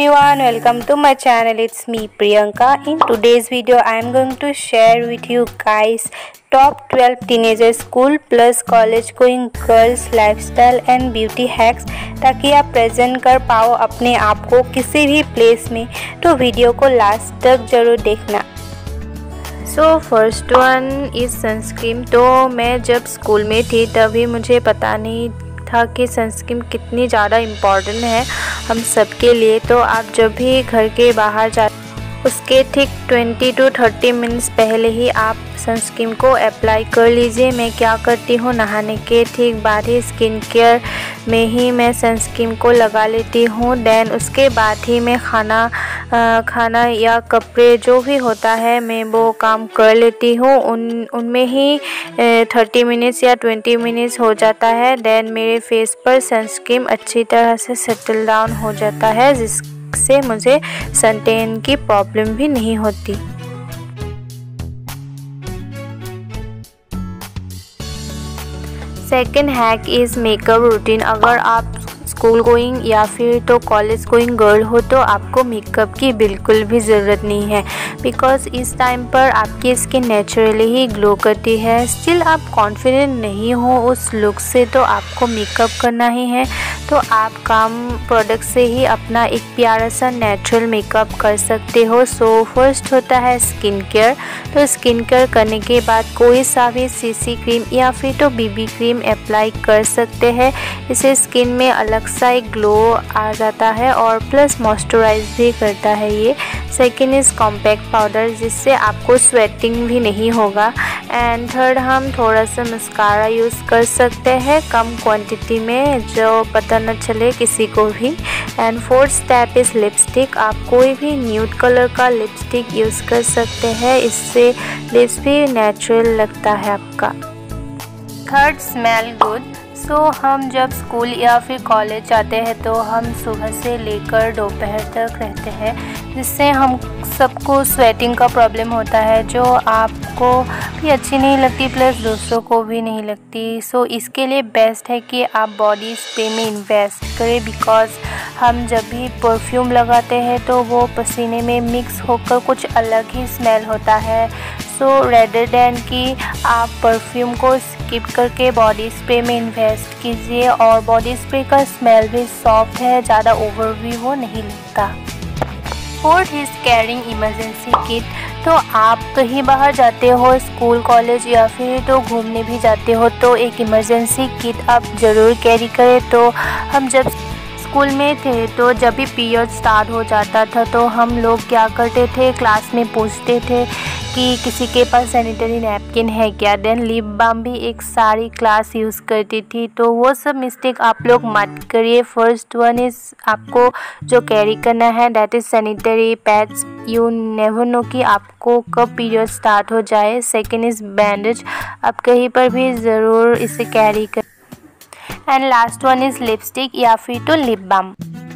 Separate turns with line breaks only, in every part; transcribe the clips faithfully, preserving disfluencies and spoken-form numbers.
everyone, welcome to my channel. It's me Priyanka. In today's video I am going to share with you guys top twelve teenager school plus college going girls lifestyle and beauty hacks ताकि आप present कर पाओ अपने आप को किसी भी place में। तो वीडियो को लास्ट तक ज़रूर देखना। So first one is sunscreen. तो मैं जब स्कूल में थी तभी मुझे पता नहीं था कि सनस्क्रीन कितनी ज़्यादा इम्पॉर्टेंट है हम सबके लिए। तो आप जब भी घर के बाहर जाते उसके ठीक ट्वेंटी टू थर्टी मिनट्स पहले ही आप सनस्क्रीन को अप्लाई कर लीजिए। मैं क्या करती हूँ, नहाने के ठीक बाद ही स्किन केयर में ही मैं सनस्क्रीन को लगा लेती हूँ। देन उसके बाद ही मैं खाना आ, खाना या कपड़े जो भी होता है मैं वो काम कर लेती हूँ। उन उनमें ही थर्टी मिनट्स या ट्वेंटी मिनट्स हो जाता है। देन मेरे फेस पर सनस्क्रीन अच्छी तरह से सेटल डाउन हो जाता है जिससे मुझे सन टैन की प्रॉब्लम भी नहीं होती। Second hack is makeup routine. अगर आप स्कूल गोइंग या फिर तो कॉलेज गोइंग गर्ल हो तो आपको मेकअप की बिल्कुल भी ज़रूरत नहीं है, बिकॉज़ इस टाइम पर आपकी स्किन नेचुरली ही ग्लो करती है। स्टिल आप कॉन्फिडेंट नहीं हो उस लुक से तो आपको मेकअप करना ही है। तो आप कम प्रोडक्ट से ही अपना एक प्यारा सा नेचुरल मेकअप कर सकते हो। सो फर्स्ट होता है स्किन केयर। तो स्किन केयर करने के बाद कोई सा भी सीसी क्रीम या फिर तो बीबी क्रीम अप्लाई कर सकते हैं। इससे स्किन में अलग सा एक ग्लो आ जाता है और प्लस मॉइस्चराइज भी करता है ये। सेकेंड इज़ कॉम्पैक्ट पाउडर, जिससे आपको स्वेटिंग भी नहीं होगा। एंड थर्ड हम थोड़ा सा मस्कारा यूज़ कर सकते हैं कम क्वांटिटी में, जो पता न चले किसी को भी। And fourth step is lipstick. आप कोई भी न्यूड कलर का लिपस्टिक यूज़ कर सकते हैं, इससे लिप्स भी नेचुरल लगता है आपका। Third smell good. So so, हम जब स्कूल या फिर कॉलेज जाते हैं तो हम सुबह से लेकर दोपहर तक रहते हैं, जिससे हम सबको स्वेटिंग का प्रॉब्लम होता है जो आपको भी अच्छी नहीं लगती प्लस दूसरों को भी नहीं लगती। सो so, इसके लिए बेस्ट है कि आप बॉडी स्प्रे में इन्वेस्ट करें, बिकॉज़ हम जब भी परफ्यूम लगाते हैं तो वो पसीने में मिक्स होकर कुछ अलग ही स्मेल होता है। सो रेदर देन कि आप परफ्यूम को स्किप करके बॉडी स्प्रे में इन्वेस्ट कीजिए। और बॉडी स्प्रे का स्मेल भी सॉफ्ट है, ज़्यादा ओवर भी वो नहीं लगता। Fourth is carrying emergency kit. तो आप कहीं बाहर जाते हो, स्कूल कॉलेज या फिर तो घूमने भी जाते हो, तो एक इमरजेंसी किट आप ज़रूर कैरी करें। तो हम जब स्कूल में थे तो जब भी पीरियड स्टार्ट हो जाता था तो हम लोग क्या करते थे, क्लास में पूछते थे कि किसी के पास सैनिटरी नैपकिन है क्या। देन लिप बाम भी एक सारी क्लास यूज़ करती थी। तो वो सब मिस्टेक आप लोग मत करिए। फर्स्ट वन इज़ आपको जो कैरी करना है that is sanitary pads. You never know कि आपको कब पीरियड स्टार्ट हो जाए। Second is bandage. आप कहीं पर भी ज़रूर इसे कैरी कर। And last one is lipstick या फिर तो lip balm.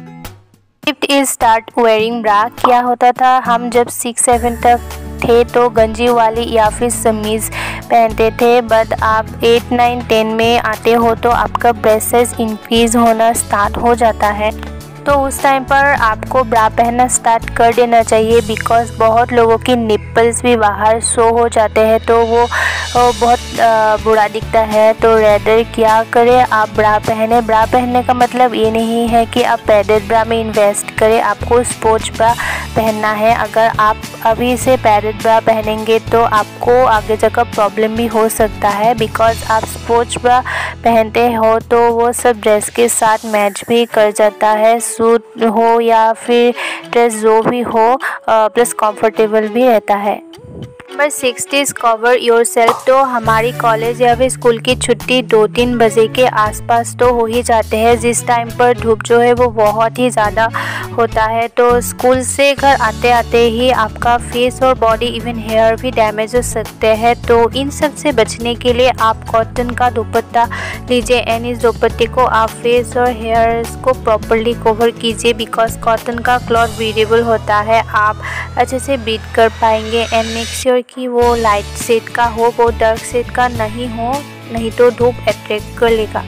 Fifth is start wearing bra. क्या होता था, हम जब सिक्स सेवन तक थे तो गंजी वाली या फिर समीज़ पहनते थे, बट आप एट नाइन टेन में आते हो तो आपका ब्रेस्ट साइज इंक्रीज़ होना स्टार्ट हो जाता है। तो उस टाइम पर आपको ब्रा पहनना स्टार्ट कर देना चाहिए, बिकॉज़ बहुत लोगों की निप्पल्स भी बाहर शो हो जाते हैं तो वो, वो बहुत बुरा दिखता है। तो रेदर क्या करें, आप ब्रा पहने। ब्रा पहनने का मतलब ये नहीं है कि आप पैडेड ब्रा में इन्वेस्ट करें, आपको स्पोर्ट्स ब्रा पहनना है। अगर आप अभी से पैडेड ब्रा पहनेंगे तो आपको आगे जाकर प्रॉब्लम भी हो सकता है, बिकॉज़ आप स्पोर्ट्स ब्रा पहनते हो तो वो सब ड्रेस के साथ मैच भी कर जाता है। सूट हो या फिर ड्रेस जो भी हो, प्लस कंफर्टेबल भी रहता है। Number six is cover yourself. तो हमारी कॉलेज या फिर स्कूल की छुट्टी दो तीन बजे के आसपास तो हो ही जाते हैं, जिस टाइम पर धूप जो है वो बहुत ही ज़्यादा होता है। तो स्कूल से घर आते आते ही आपका फेस और बॉडी इवन हेयर भी डैमेज हो सकते हैं। तो इन सब से बचने के लिए आप कॉटन का दुपट्टा लीजिए एंड इस दुपट्टे को आप फेस और हेयर्स को प्रॉपरली कवर कीजिए, बिकॉज कॉटन का क्लॉथ ब्रीदेबल होता है। आप अच्छे से ब्रीथ कर पाएंगे एंड मेक श्योर कि वो लाइट शेड का हो, वो डार्क शेड का नहीं हो, नहीं तो धूप अट्रैक्ट कर लेगा।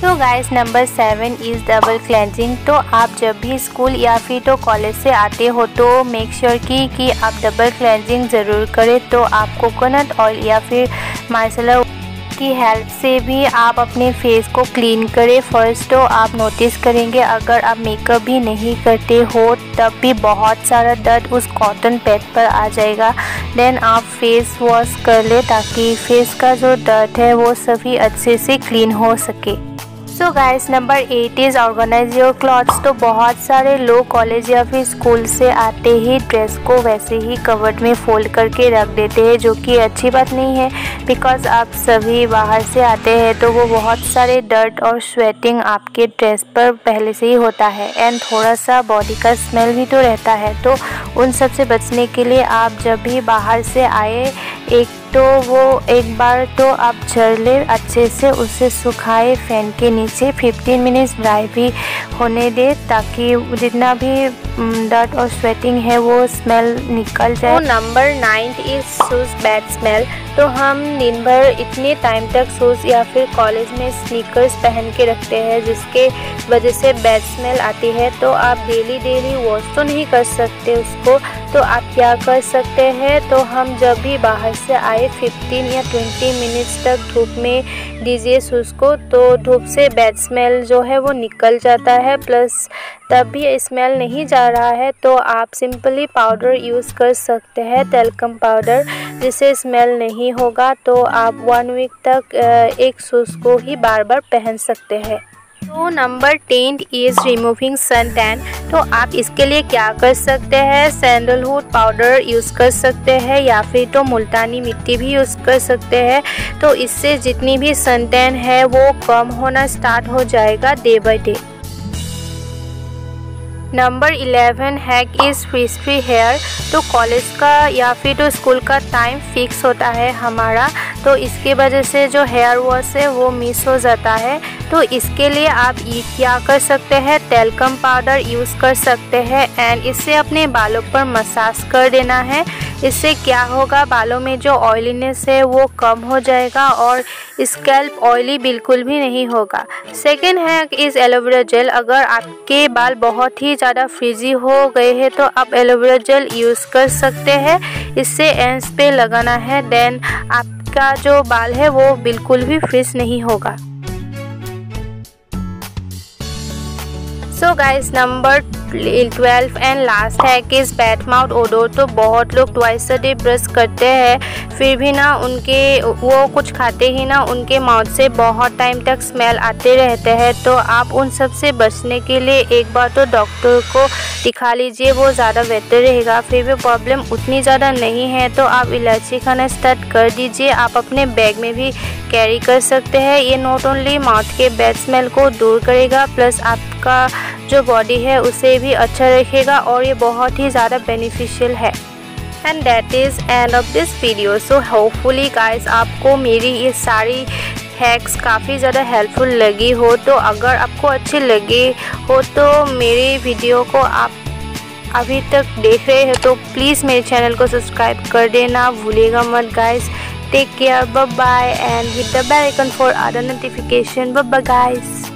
So guys number seven is double cleansing. तो आप जब भी स्कूल या फिर तो कॉलेज से आते हो तो मेक श्योर की कि आप डबल क्लेंजिंग ज़रूर करें। तो आप कोकोनट ऑयल या फिर माइसेलर की हेल्प से भी आप अपने फेस को क्लीन करें। फर्स्ट तो आप नोटिस करेंगे अगर आप मेकअप भी नहीं करते हो तब भी बहुत सारा डर्ट उस कॉटन पैड पर आ जाएगा। देन आप फेस वॉश कर ले ताकि फेस का जो डर्ट है वो सभी अच्छे से क्लीन हो सके। So guys number eight is organise your clothes. तो बहुत सारे लोग कॉलेज या फिर स्कूल से आते ही ड्रेस को वैसे ही कवर्ड में फोल्ड करके रख देते हैं, जो कि अच्छी बात नहीं है बिकॉज़ आप सभी बाहर से आते हैं तो वो बहुत सारे डर्ट और स्वेटिंग आपके ड्रेस पर पहले से ही होता है एंड थोड़ा सा बॉडी का स्मेल भी तो रहता है। तो उन सब से बचने के लिए आप जब भी बाहर से आए एक तो वो एक बार तो आप झड़ ले अच्छे से, उसे सुखाए फैन के नीचे फिफ्टीन मिनट्स ड्राई भी होने दे ताकि जितना भी डर्ट और स्वेटिंग है वो स्मेल निकल जाए। तो number nine is shoes bad smell. तो हम दिन भर इतने टाइम तक शूज़ या फिर कॉलेज में स्नीकर्स पहन के रखते हैं जिसके वजह से बैड स्मेल आती है। तो आप डेली डेली वॉश तो नहीं कर सकते उसको, तो आप क्या कर सकते हैं, तो हम जब भी बाहर से आए फिफ्टीन या ट्वेंटी मिनट्स तक धूप में दीजिए शूज़ को। तो धूप से बैड स्मेल जो है वो निकल जाता है, प्लस तब भी स्मेल नहीं जा रहा है तो आप सिंपली पाउडर यूज़ कर सकते हैं, टेल्कम पाउडर, जिससे स्मेल नहीं होगा। तो आप वन वीक तक एक शूज़ को ही बार बार पहन सकते हैं। तो number ten is removing sun tan. तो आप इसके लिए क्या कर सकते हैं, सैंडलवुड पाउडर यूज़ कर सकते हैं या फिर तो मुल्तानी मिट्टी भी यूज़ कर सकते हैं। तो इससे जितनी भी सन टैन है वो कम होना स्टार्ट हो जाएगा day by day. Number eleven hack is frizz free hair. तो कॉलेज का या फिर तो स्कूल का टाइम फिक्स होता है हमारा, तो इसके वजह से जो हेयर वॉश है वो मिस हो जाता है। तो इसके लिए आप ये क्या कर सकते हैं, टेल्कम पाउडर यूज़ कर सकते हैं एंड इससे अपने बालों पर मसाज कर देना है। इससे क्या होगा, बालों में जो ऑयलीनेस है वो कम हो जाएगा और स्कैल्प ऑयली बिल्कुल भी नहीं होगा। Second hack is aloe vera gel. अगर आपके बाल बहुत ही ज़्यादा फ्रीजी हो गए हैं तो आप एलोवेरा जेल यूज़ कर सकते हैं, इससे एंड्स पे लगाना है, देन आपका जो बाल है वो बिल्कुल भी फ्रीज नहीं होगा। So guys number twelve and last hack is bad mouth odour. तो बहुत लोग ट्वाइस अ डे ब्रश करते हैं फिर भी ना उनके वो कुछ खाते ही ना उनके माउथ से बहुत टाइम तक स्मेल आते रहते हैं। तो आप उन सब से बचने के लिए एक बार तो डॉक्टर को दिखा लीजिए, वो ज़्यादा बेहतर रहेगा। फिर भी प्रॉब्लम उतनी ज़्यादा नहीं है तो आप इलायची खाना स्टार्ट कर दीजिए, आप अपने बैग में भी कैरी कर सकते हैं। ये नॉट ओनली माउथ के बैड स्मेल को दूर करेगा प्लस आपका जो बॉडी है उसे भी अच्छा रखेगा और ये बहुत ही ज़्यादा बेनिफिशियल है। And that is end of this video. So hopefully guys आपको मेरी ये सारी हैक्स काफ़ी ज़्यादा हेल्पफुल लगी हो। तो अगर आपको अच्छी लगी हो तो मेरी वीडियो को आप अभी तक देख रहे हो तो प्लीज़ मेरे चैनल को सब्सक्राइब कर देना भूलिएगा मत guys. Take care, bye bye and hit the bell icon for other notification. Bye bye guys.